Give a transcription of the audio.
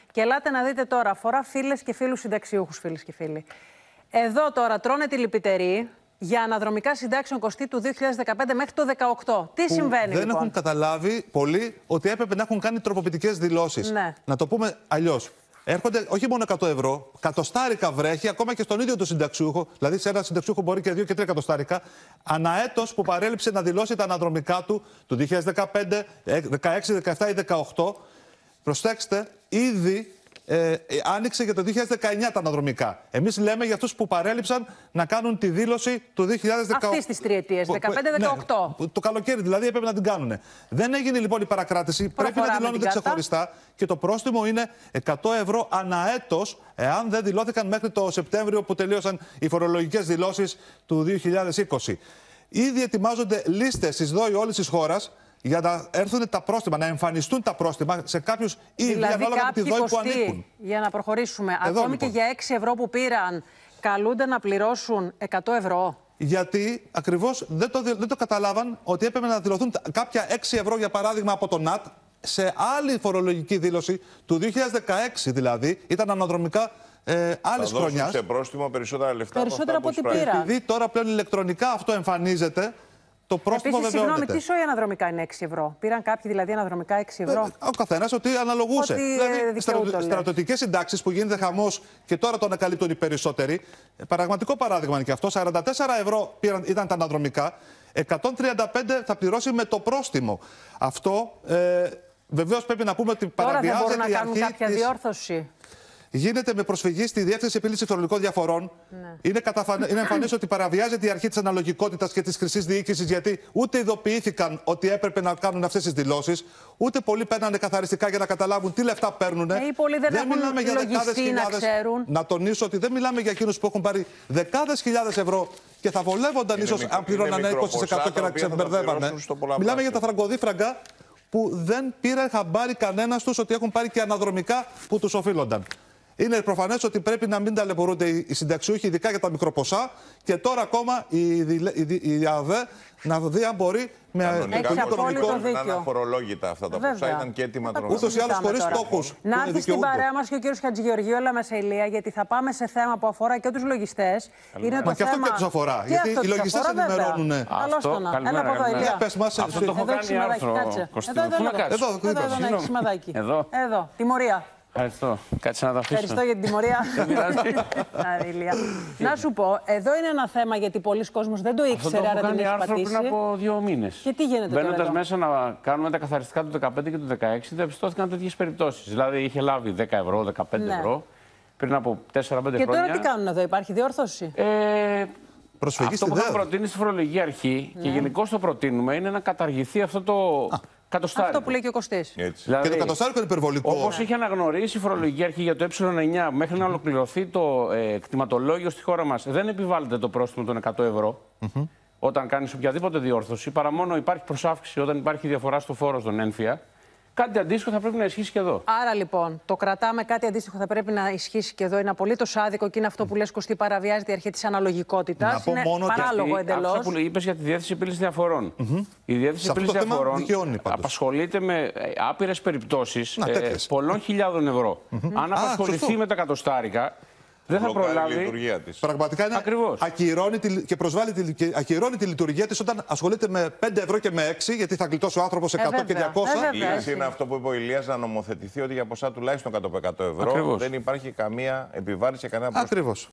Και ελάτε να δείτε τώρα, αφορά φίλες και φίλους συνταξιούχους, φίλες και φίλοι. Εδώ τώρα τρώνε τη λυπητερή για αναδρομικά συντάξεων Κωστή του 2015 μέχρι το 2018. Τι συμβαίνει, δεν λοιπόν? έχουν καταλάβει πολλοί ότι έπρεπε να έχουν κάνει τροποποιητικές δηλώσεις. Ναι. Να το πούμε αλλιώς. Έρχονται όχι μόνο 100 ευρώ, κατοστάρικα βρέχει ακόμα και στον ίδιο το συνταξιούχο. Δηλαδή, σε ένα συνταξιούχο μπορεί και 2 και 3 κατοστάρικα. Αναέτος που παρέλειψε να δηλώσει τα αναδρομικά του 2015, 16, 17 ή 18. Προσέξτε, ήδη άνοιξε για το 2019 τα αναδρομικά. Εμείς λέμε για αυτούς που παρέλειψαν να κάνουν τη δήλωση του 2018. Αυτής της τριετίας, 15-18. Ναι, το καλοκαίρι δηλαδή έπρεπε να την κάνουν. Δεν έγινε λοιπόν η παρακράτηση. Πρέπει να δηλώνονται ξεχωριστά και το πρόστιμο είναι 100 ευρώ αναέτος, εάν δεν δηλώθηκαν μέχρι το Σεπτέμβριο που τελείωσαν οι φορολογικές δηλώσεις του 2020. Ήδη ετοιμάζονται λίστες στις ΔΟΗ όλης της χώρας για να έρθουν τα πρόστιμα, να εμφανιστούν τα πρόστιμα σε κάποιους ήδη δηλαδή ανάλογα με τη ΔΟΗ που ανήκουν. Για να προχωρήσουμε, Εδώ, ακόμη λοιπόν, και για 6 ευρώ που πήραν, καλούνται να πληρώσουν 100 ευρώ. Γιατί ακριβώς δεν το καταλάβαν ότι έπρεπε να δηλωθούν κάποια 6 ευρώ, για παράδειγμα, από το ΝΑΤ σε άλλη φορολογική δήλωση του 2016 δηλαδή, ήταν αναδρομικά άλλης χρονιάς. Σε πρόστιμο περισσότερα λεφτά. Περισσότερα από ό,τι πήραν. Επειδή τώρα πλέον ηλεκτρονικά αυτό εμφανίζεται, το πρόστιμο βεβαιώνεται. Συγγνώμη, τι σοϊ αναδρομικά είναι 6 ευρώ? Πήραν κάποιοι δηλαδή αναδρομικά 6 ευρώ? Ο καθένας ότι αναλογούσε. Δηλαδή, στρατιωτικές συντάξεις που γίνεται χαμός και τώρα το ανακαλύπτουν οι περισσότεροι. Πραγματικό παράδειγμα είναι και αυτό. 44 ευρώ ήταν τα αναδρομικά, 135 θα πληρώσει με το πρόστιμο. Αυτό βεβαίως πρέπει να πούμε ότι παραβιάζεται η αρχή. Τώρα δεν μπορούν να κάνουν κάποια διόρθωση? Γίνεται με προσφυγή στη Διεύθυνση Επίλυσης Φορολογικών Διαφορών. Ναι. Είναι εμφανές ότι παραβιάζεται η αρχή της αναλογικότητας και της χρυσής διοίκησης, γιατί ούτε ειδοποιήθηκαν ότι έπρεπε να κάνουν αυτές τις δηλώσεις, ούτε πολλοί παίρνανε καθαριστικά για να καταλάβουν τι λεφτά παίρνουν. Οι πολλοί δεν μιλάμε για δεκάδες χιλιάδες. Να τονίσω ότι δεν μιλάμε για εκείνους που έχουν πάρει δεκάδες χιλιάδες ευρώ και θα βολεύονταν ίσως αν πληρώνανε 20% και να ξεμπερδεύανε. Μιλάμε για τα φραγκοδίφραγκα που δεν πήρε χαμπάρι κανένας τους ότι έχουν πάρει και αναδρομικά που τους οφείλονταν. Είναι προφανές ότι πρέπει να μην ταλαιπωρούνται οι συνταξιούχοι, ειδικά για τα μικροποσά, και τώρα ακόμα η ΑΔΕ να δει αν μπορεί με οικονομικό να είναι αφορολόγητα αυτά τα ποσά. Ήταν και έτοιμα των ούτως ή άλλως χωρίς στόχους. Να έρθει στην παρέα μας και ο κύριος Χατζηγεωργίου, έλα μέσα ηλία, γιατί θα πάμε σε θέμα που αφορά και τους λογιστές. Μα και αυτό και τους αφορά. Γιατί οι λογιστές ενημερώνουν. Καλώς το να. Έλα από εδώ, ηλία. Αυτό το έχω κάνει άρθρο, Κωστή. Εδώ έχει σημαδάκι. Εδώ, τιμωρία. Ευχαριστώ. Κάτσε να τα αφήσω. Ευχαριστώ για την τιμωρία. Να σου πω, εδώ είναι ένα θέμα γιατί πολλοί κόσμος δεν το ήξερε, άρα δεν έχει πατήσει. Πριν από 2 μήνες. Και τι γίνεται τώρα? Μπαίνοντας μέσα να κάνουμε τα καθαριστικά του 2015 και του 2016, διαπιστώθηκαν τέτοιες περιπτώσεις. Δηλαδή είχε λάβει 10 ευρώ, 15 ευρώ πριν από 4-5 χρόνια. Και τώρα τι κάνουν εδώ, υπάρχει διόρθωση? Αυτό που είχαμε προτείνει στη φορολογική αρχή και γενικώς το προτείνουμε είναι να καταργηθεί αυτό το. Αυτό που λέει και ο Κωστής. Δηλαδή, και το κατοστάρικο είναι υπερβολικό. Όπως είχε αναγνωρίσει η φορολογική αρχή για το ε9 μέχρι να ολοκληρωθεί το κτηματολόγιο στη χώρα μας, δεν επιβάλλεται το πρόστιμο των 100 ευρώ όταν κάνεις οποιαδήποτε διόρθωση, παρά μόνο υπάρχει προσάυξη όταν υπάρχει διαφορά στο φόρο στον ένφια. Κάτι αντίστοιχο θα πρέπει να ισχύσει και εδώ. Άρα λοιπόν, το κρατάμε, κάτι αντίστοιχο θα πρέπει να ισχύσει και εδώ. Είναι απολύτως άδικο και είναι αυτό που λες, Κωστή, παραβιάζεται η αρχή της αναλογικότητας. Είναι παράλογο εντελώς. Αυτό που είπες για τη Διεύθυνση Επίλυσης Διαφορών. Η Διεύθυνση Επίλυσης Διαφορών απασχολείται με άπειρες περιπτώσεις πολλών χιλιάδων ευρώ. Αν απασχοληθεί με τα κατοστάρικα, δεν θα προλάβει. Πραγματικά είναι ακυρώνει και προσβάλλει ακυρώνει τη λειτουργία της όταν ασχολείται με 5 ευρώ και με 6, γιατί θα γλιτώσει ο άνθρωπος 100 και 200. Η λύση είναι αυτό που είπε ο Ηλίας, να νομοθετηθεί ότι για ποσά τουλάχιστον 100 ευρώ δεν υπάρχει καμία επιβάρηση, κανένα πρόστιμο. Ακριβώς.